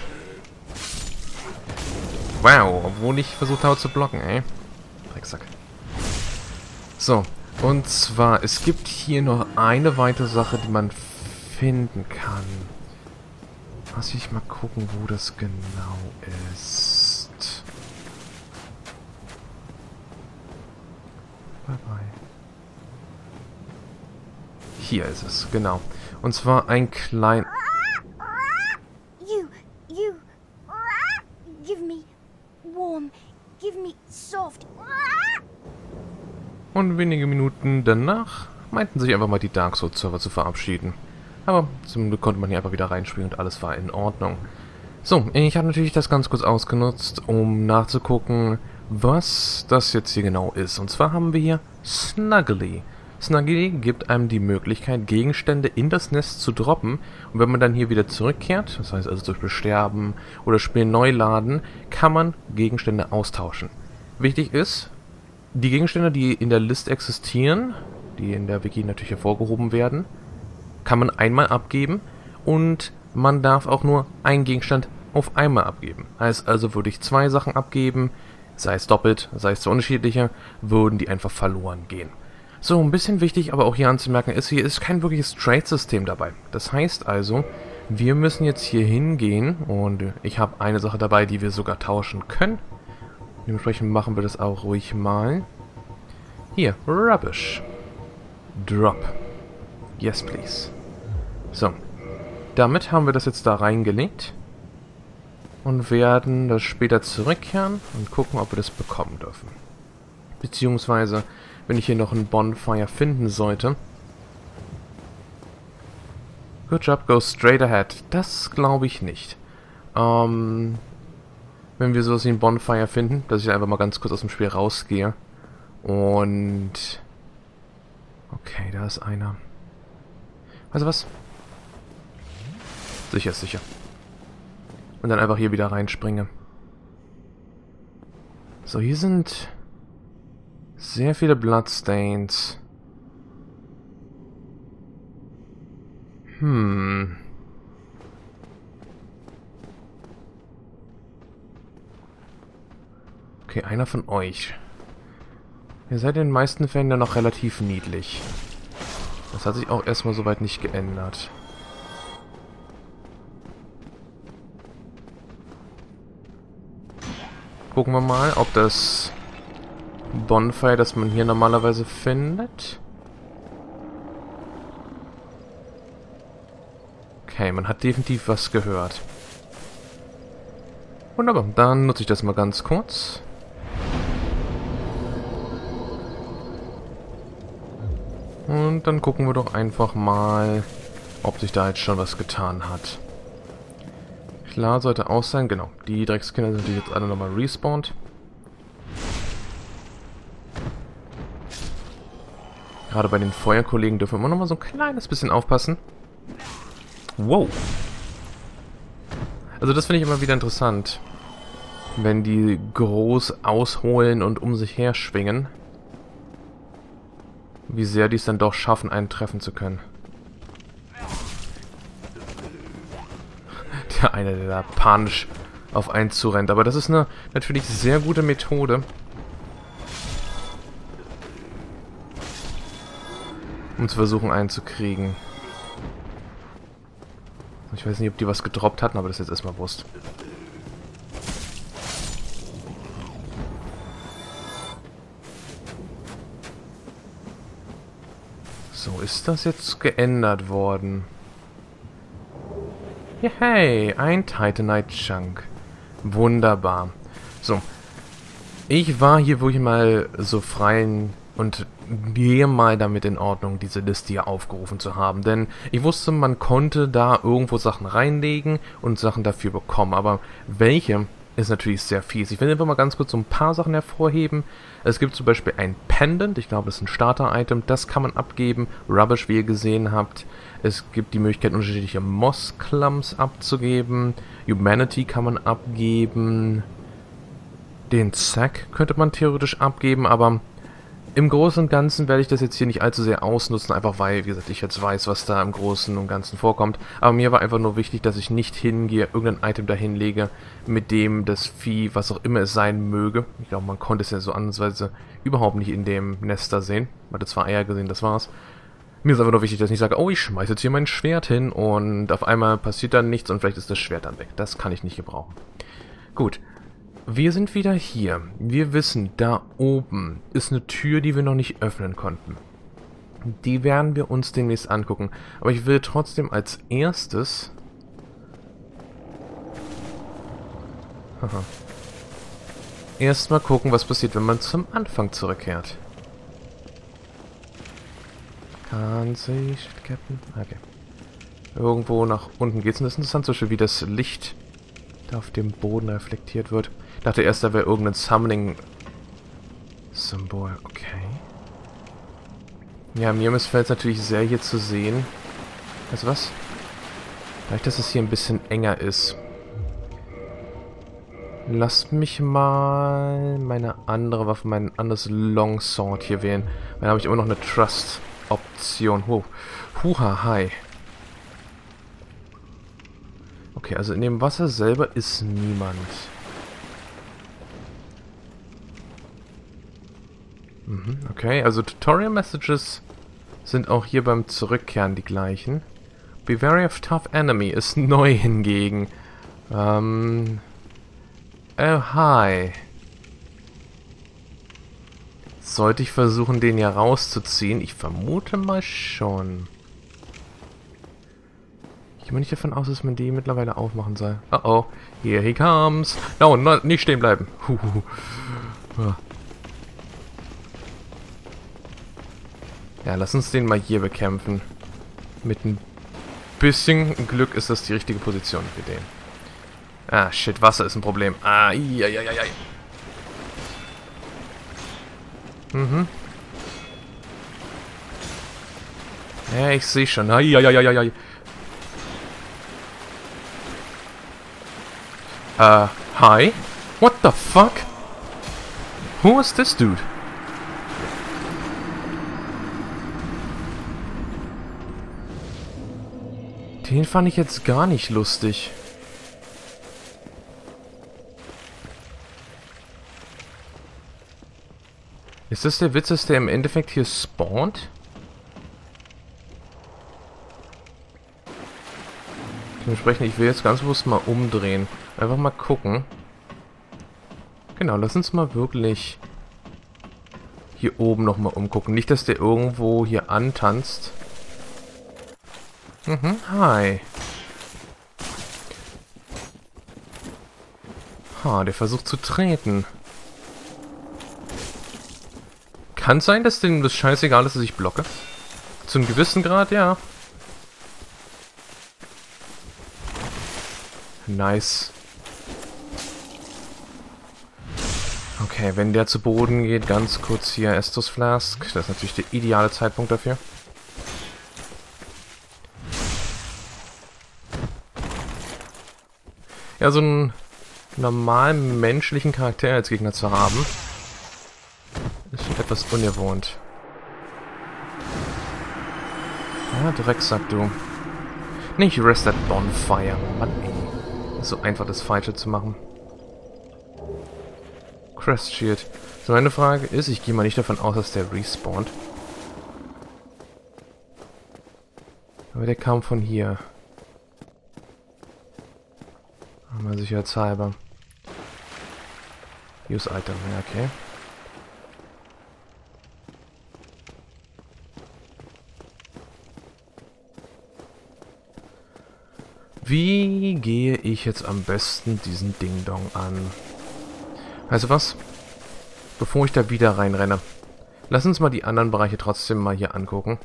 Wow, obwohl ich versucht habe zu blocken, ey. Drecksack. So, und zwar, es gibt hier noch eine weitere Sache, die man finden kann. Lass ich mal gucken, wo das genau ist. Bye bye. Hier ist es, genau. Und zwar ein klein... You Und wenige Minuten danach meinten sich einfach mal die Dark Souls Server zu verabschieden. Aber zum Glück konnte man hier einfach wieder reinspielen und alles war in Ordnung. So, ich habe natürlich das ganz kurz ausgenutzt, um nachzugucken, was das jetzt hier genau ist. Und zwar haben wir hier Snuggly. Snuggly gibt einem die Möglichkeit, Gegenstände in das Nest zu droppen. Und wenn man dann hier wieder zurückkehrt, das heißt also zum Beispiel sterben oder Spiel neu laden, kann man Gegenstände austauschen. Wichtig ist, die Gegenstände, die in der Liste existieren, die in der Wiki natürlich hervorgehoben werden, kann man einmal abgeben und man darf auch nur einen Gegenstand auf einmal abgeben. Heißt also, würde ich 2 Sachen abgeben, sei es doppelt, sei es 2 unterschiedliche, würden die einfach verloren gehen. So, ein bisschen wichtig aber auch hier anzumerken ist, hier ist kein wirkliches Trade-System dabei. Das heißt also, wir müssen jetzt hier hingehen und ich habe eine Sache dabei, die wir sogar tauschen können. Dementsprechend machen wir das auch ruhig mal. Hier, Rubbish. Drop. Yes, please. So. Damit haben wir das jetzt da reingelegt. Und werden das später zurückkehren und gucken, ob wir das bekommen dürfen. Beziehungsweise, wenn ich hier noch ein Bonfire finden sollte. Good job, go straight ahead. Das glaube ich nicht. Wenn wir sowas wie ein Bonfire finden, dass ich einfach mal ganz kurz aus dem Spiel rausgehe. Und... Okay, da ist einer. Also was? Sicher ist sicher. Und dann einfach hier wieder reinspringe. So, hier sind sehr viele Bloodstains. Okay, einer von euch. Ihr seid in den meisten Fällen ja noch relativ niedlich. Das hat sich auch erstmal soweit nicht geändert. Gucken wir mal, ob das Bonfire, das man hier normalerweise findet. Okay, man hat definitiv was gehört. Wunderbar, dann nutze ich das mal ganz kurz. Und dann gucken wir doch einfach mal, ob sich da jetzt schon was getan hat. Klar, sollte auch sein, genau. Die Dreckskinder sind jetzt alle nochmal respawned. Gerade bei den Feuerkollegen dürfen wir immer nochmal so ein kleines bisschen aufpassen. Wow. Also das finde ich immer wieder interessant. Wenn die groß ausholen und um sich her schwingen. Wie sehr die es dann doch schaffen, einen treffen zu können. Der eine, der da panisch auf einen zurennt. Aber das ist eine natürlich sehr gute Methode, um zu versuchen, einen zu kriegen. Ich weiß nicht, ob die was gedroppt hatten, aber das ist jetzt erstmal Wurst. So, ist das jetzt geändert worden? Ja, hey, ein Titanite Chunk. Wunderbar. So. Ich war hier wirklich mal so frei und gehe mal damit in Ordnung, diese Liste hier aufgerufen zu haben. Denn ich wusste, man konnte da irgendwo Sachen reinlegen und Sachen dafür bekommen. Aber welche ist natürlich sehr fies. Ich will einfach mal ganz kurz so ein paar Sachen hervorheben. Es gibt zum Beispiel ein Pendant, ich glaube, das ist ein Starter-Item, das kann man abgeben. Rubbish, wie ihr gesehen habt. Es gibt die Möglichkeit, unterschiedliche Moss-Clumps abzugeben. Humanity kann man abgeben. Den Sack könnte man theoretisch abgeben, aber im Großen und Ganzen werde ich das jetzt hier nicht allzu sehr ausnutzen, einfach weil, wie gesagt, ich jetzt weiß, was da im Großen und Ganzen vorkommt. Aber mir war einfach nur wichtig, dass ich nicht hingehe, irgendein Item dahin lege, mit dem das Vieh, was auch immer es sein möge. Ich glaube, man konnte es ja so ansatzweise überhaupt nicht in dem Nester sehen. Man hatte zwar Eier gesehen, das war's. Mir ist einfach nur wichtig, dass ich nicht sage, oh, ich schmeiße jetzt hier mein Schwert hin und auf einmal passiert dann nichts und vielleicht ist das Schwert dann weg. Das kann ich nicht gebrauchen. Gut. Wir sind wieder hier. Wir wissen, da oben ist eine Tür, die wir noch nicht öffnen konnten. Die werden wir uns demnächst angucken. Aber ich will trotzdem als erstes... Erstmal gucken, was passiert, wenn man zum Anfang zurückkehrt. Ansicht, Captain. Okay. Irgendwo nach unten geht's. Und das ist interessant, zum Beispiel, wie das Licht da auf dem Boden reflektiert wird. Ich dachte erst, da wäre irgendein Summoning-Symbol. Okay. Ja, mir missfällt es natürlich sehr, hier zu sehen. Weißt du was? Vielleicht, dass es hier ein bisschen enger ist. Lasst mich mal meine andere Waffe, mein anderes Longsword hier wählen. Weil dann habe ich immer noch eine Trust-Option. Oh. Huha, hi. Okay, also in dem Wasser selber ist niemand. Okay, also Tutorial Messages sind auch hier beim Zurückkehren die gleichen. Be wary of tough enemy ist neu hingegen. Oh, hi. Sollte ich versuchen, den hier rauszuziehen? Ich vermute mal schon. Ich gehe mal nicht davon aus, dass man die mittlerweile aufmachen soll. Oh oh, here he comes. No, no, nicht stehen bleiben. Ja, lass uns den mal hier bekämpfen. Mit ein bisschen Glück ist das die richtige Position für den. Ah, shit, Wasser ist ein Problem. Ah, iiiiiiii. Ja, ich sehe schon. Iiiiiiii. Hi? What the fuck? Who is this dude? Den fand ich jetzt gar nicht lustig. Ist das der Witz, dass der im Endeffekt hier spawnt? Dementsprechend, ich will jetzt ganz bewusst mal umdrehen. Einfach mal gucken. Genau, lass uns mal wirklich hier oben nochmal umgucken. Nicht, dass der irgendwo hier antanzt. Hi. Ha, der versucht zu treten. Kann sein, dass dem das scheißegal ist, dass ich blocke. Zu einem gewissen Grad, ja. Nice. Okay, wenn der zu Boden geht, ganz kurz hier Estus Flask. Das ist natürlich der ideale Zeitpunkt dafür. Ja, so einen normalen menschlichen Charakter als Gegner zu haben, ist schon etwas ungewohnt. Ja, Drecksack, du. Nicht Rest that Bonfire, Mann, ey. Ist so einfach, das Falsche zu machen. Crest Shield. So, meine Frage ist, ich gehe mal nicht davon aus, dass der respawnt. Aber der kam von hier. Mal sicherheitshalber. Use Item, ja, okay. Wie gehe ich jetzt am besten diesen Ding-Dong an? Also was? Bevor ich da wieder reinrenne. Lass uns mal die anderen Bereiche trotzdem mal hier angucken.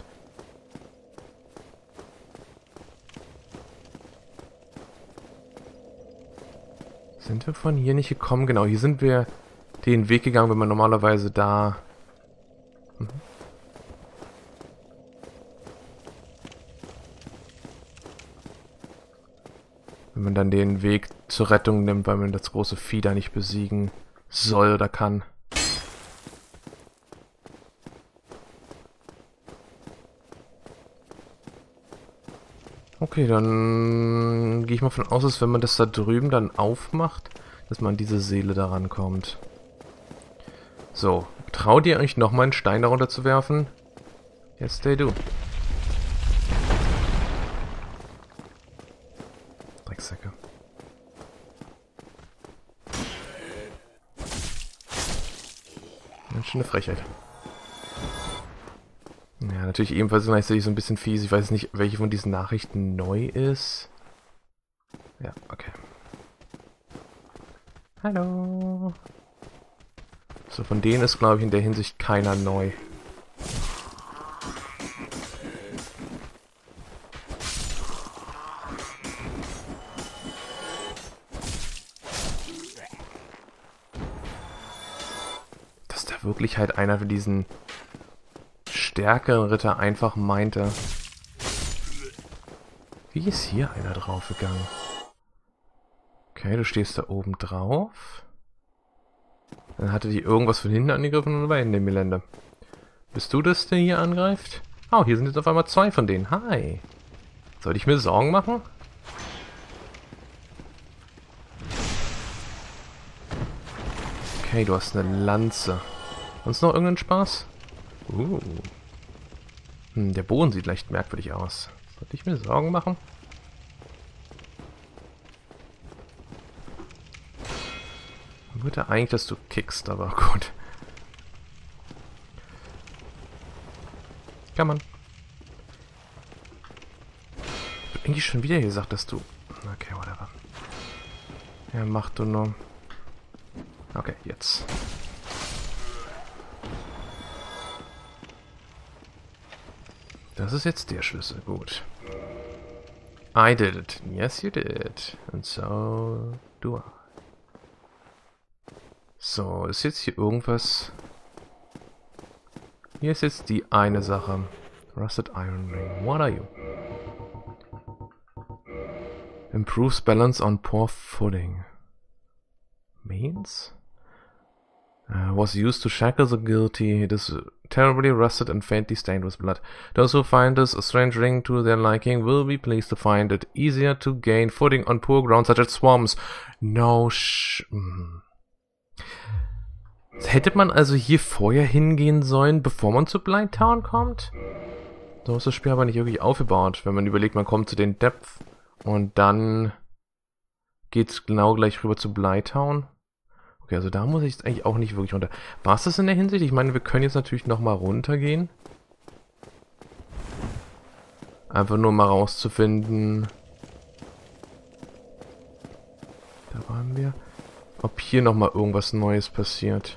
Sind wir von hier nicht gekommen? Genau, hier sind wir den Weg gegangen, wenn man normalerweise da... Wenn man dann den Weg zur Rettung nimmt, weil man das große Vieh da nicht besiegen soll oder kann. Okay, dann gehe ich mal von aus, dass wenn man das da drüben dann aufmacht, dass man an diese Seele da rankommt. So, traut ihr euch nochmal einen Stein darunter zu werfen? Yes, they do. Drecksäcke. Ganz schöne Frechheit. Ja, natürlich ebenfalls gleichzeitig so ein bisschen fies. Ich weiß nicht, welche von diesen Nachrichten neu ist. Ja, okay. Hallo. So, von denen ist, glaube ich, in der Hinsicht keiner neu. wirklich halt einer von diesen stärkeren Ritter einfach meinte. Wie ist hier einer draufgegangen? Okay, du stehst da oben drauf. Dann hatte die irgendwas von hinten angegriffen und war in dem Gelände. Bist du das, der hier angreift? Oh, hier sind jetzt auf einmal 2 von denen. Hi. Soll ich mir Sorgen machen? Okay, du hast eine Lanze. Sonst noch irgendeinen Spaß? Der Boden sieht leicht merkwürdig aus. Sollte ich mir Sorgen machen? Ich wollte eigentlich, dass du kickst, aber gut. Kann man. Ich hab eigentlich schon wieder gesagt, dass du... Okay, whatever. Ja, mach du nur... Okay, jetzt. Das ist jetzt der Schlüssel, gut. I did it. Yes, you did. And so do I. So, ist jetzt hier irgendwas... Hier ist jetzt die eine Sache. Rusted Iron Ring. What are you? Improves balance on poor footing. Means? Was used to shackle the guilty. It is terribly rusted and faintly stained with blood. Those who find this a strange ring to their liking will be pleased to find it easier to gain footing on poor ground such as swamps. No Hätte man also hier vorher hingehen sollen, bevor man zu Blighttown kommt? So ist das Spiel aber nicht wirklich aufgebaut, wenn man überlegt, man kommt zu den Depth und dann geht's genau gleich rüber zu Blighttown. Okay, also da muss ich jetzt eigentlich auch nicht wirklich runter. War es das in der Hinsicht? Ich meine, wir können jetzt natürlich nochmal runtergehen. Einfach nur mal rauszufinden. Da waren wir. Ob hier nochmal irgendwas Neues passiert.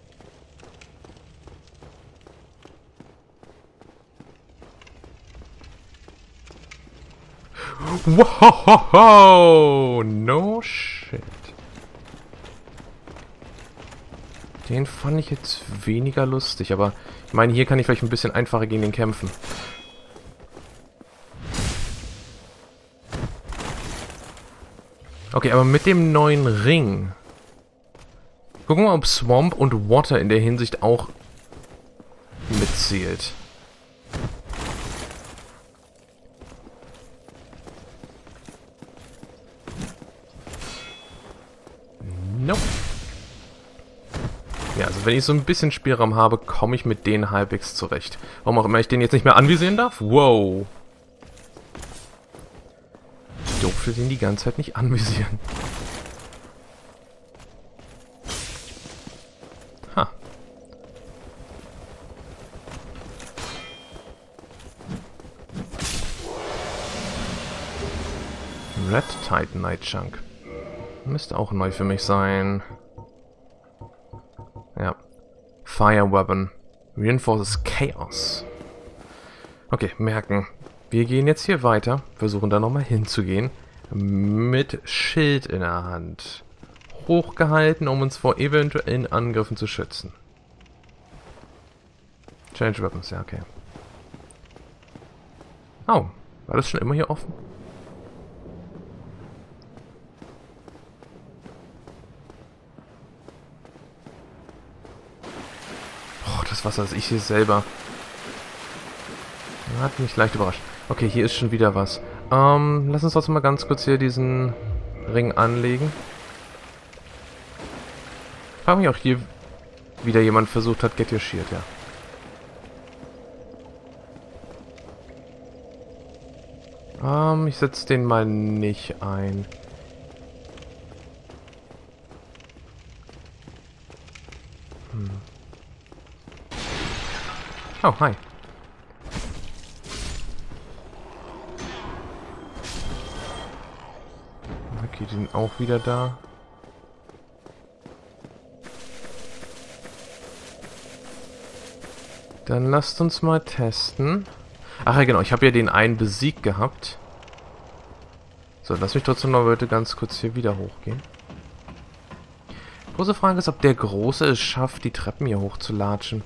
Wow, no shit. Den fand ich jetzt weniger lustig, aber ich meine, hier kann ich vielleicht ein bisschen einfacher gegen den kämpfen. Okay, aber mit dem neuen Ring. Gucken wir mal, ob Swamp und Water in der Hinsicht auch mitzählt. Nope. Ja, also wenn ich so ein bisschen Spielraum habe, komme ich mit denen halbwegs zurecht. Warum auch immer ich den jetzt nicht mehr anvisieren darf? Wow. Ich durfte den die ganze Zeit nicht anvisieren. Ha. Red Titan Night Chunk. Müsste auch neu für mich sein. Ja. Fire Weapon. Reinforces Chaos. Okay, merken. Wir gehen jetzt hier weiter. Versuchen da nochmal hinzugehen. Mit Schild in der Hand. Hochgehalten, um uns vor eventuellen Angriffen zu schützen. Change Weapons, ja, okay. Oh, war das schon immer hier offen? Das Wasser ist ich hier selber. Hat mich leicht überrascht. Okay, hier ist schon wieder was. Lass uns trotzdem mal ganz kurz hier diesen Ring anlegen. Ich frage mich, auch hier wieder jemand versucht hat, Get Your Shield, ja. Ich setze den mal nicht ein. Oh, hi. Okay, die sind auch wieder da. Dann lasst uns mal testen. Ach ja, genau, ich habe ja den einen besiegt gehabt. So, lass mich trotzdem noch bitte ganz kurz hier wieder hochgehen. Große Frage ist, ob der Große es schafft, die Treppen hier hochzulatschen.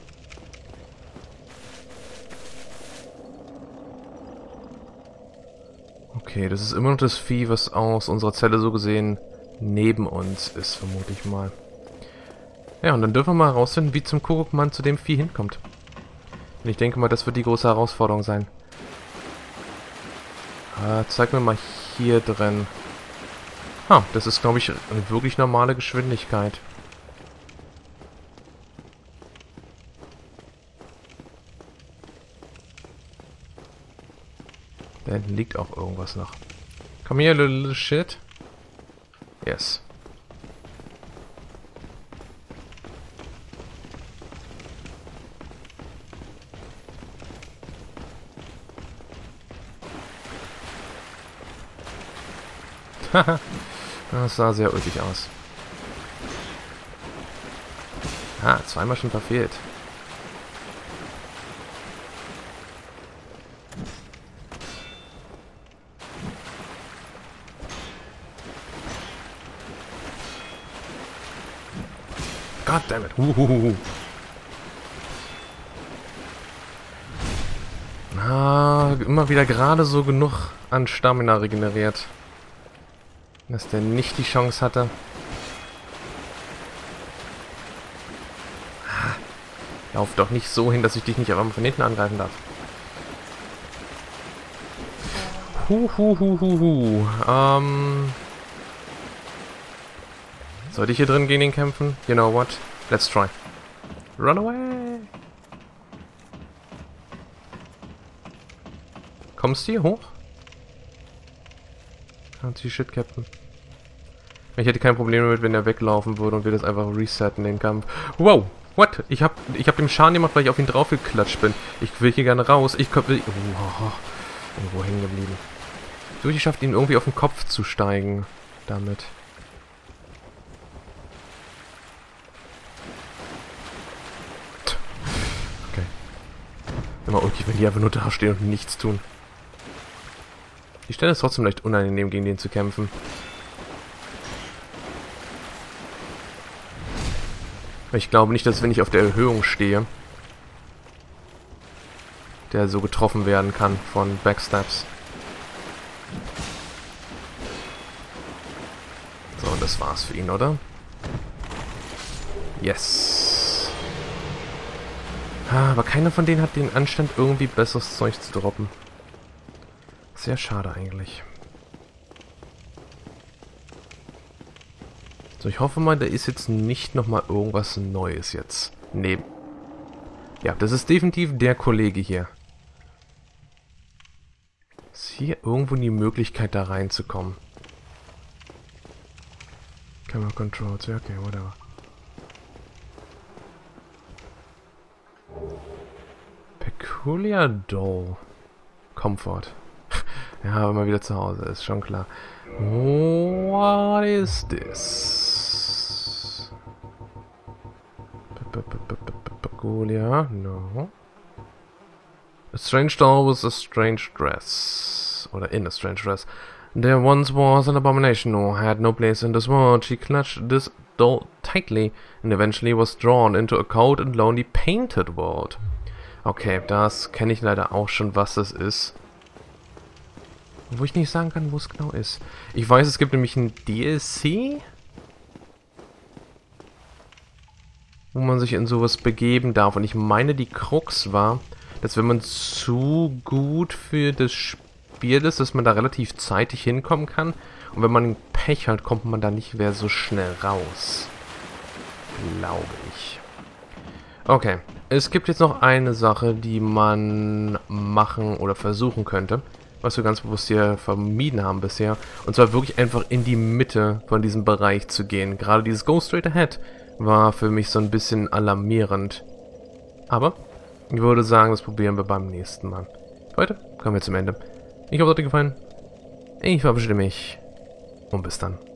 Okay, das ist immer noch das Vieh, was aus unserer Zelle so gesehen neben uns ist, vermute ich mal. Ja, und dann dürfen wir mal herausfinden, wie zum Kuckuckmann zu dem Vieh hinkommt. Und ich denke mal, das wird die große Herausforderung sein. Zeig mir mal hier drin. Das ist, glaube ich, eine wirklich normale Geschwindigkeit. Da hinten liegt auch irgendwas noch. Come here, little shit. Yes. Haha. Das sah sehr ulkig aus. Zweimal schon verfehlt. Goddammit. Immer wieder gerade so genug an Stamina regeneriert, dass der nicht die Chance hatte. Lauf doch nicht so hin, dass ich dich nicht einfach mal von hinten angreifen darf. Sollte ich hier drin gegen ihn kämpfen? You know what? Let's try. Run away! Kommst du hier hoch? Anti Shit, Captain. Ich hätte kein Problem damit, wenn er weglaufen würde und wir das einfach resetten, den Kampf. Wow! What? Ich hab dem Schaden gemacht, weil ich auf ihn drauf geklatscht bin. Ich will hier gerne raus. Irgendwo hängen geblieben. Ich habe geschafft, ihn irgendwie auf den Kopf zu steigen. Damit. Okay. Immer okay, wenn die einfach nur da stehen und nichts tun. Die Stelle ist trotzdem leicht unangenehm, gegen den zu kämpfen. Ich glaube nicht, dass wenn ich auf der Erhöhung stehe, der so getroffen werden kann von Backstabs. So, und das war's für ihn, oder? Yes. Aber keiner von denen hat den Anstand, irgendwie besseres Zeug zu droppen. Sehr schade eigentlich. So, ich hoffe mal, da ist jetzt nicht nochmal irgendwas Neues jetzt. Nee. Ja, das ist definitiv der Kollege hier. Ist hier irgendwo die Möglichkeit, da reinzukommen? Camera Controls, ja, okay, whatever. Peculiar Doll. Comfort. Ja, wenn man wieder zu Hause ist, schon klar. What is this? Peculiar, no. A strange doll with a strange dress. Oder in a strange dress. There once was an abomination who had no place in this world. She clutched this doll tightly and eventually was drawn into a cold and lonely painted world. Okay, das kenne ich leider auch schon, was das ist. Wo ich nicht sagen kann, wo es genau ist. Ich weiß, es gibt nämlich ein DLC, wo man sich in sowas begeben darf. Und ich meine, die Krux war, dass wenn man zu gut für das Spiel ist, dass man da relativ zeitig hinkommen kann. Und wenn man Pech hat, kommt man da nicht mehr so schnell raus. Glaube ich. Okay. Es gibt jetzt noch eine Sache, die man machen oder versuchen könnte. Was wir ganz bewusst hier vermieden haben bisher. Und zwar wirklich einfach in die Mitte von diesem Bereich zu gehen. Gerade dieses Go Straight Ahead war für mich so ein bisschen alarmierend. Aber ich würde sagen, das probieren wir beim nächsten Mal. Heute kommen wir zum Ende. Ich hoffe, es hat euch gefallen. Ich verabschiede mich. Und bis dann.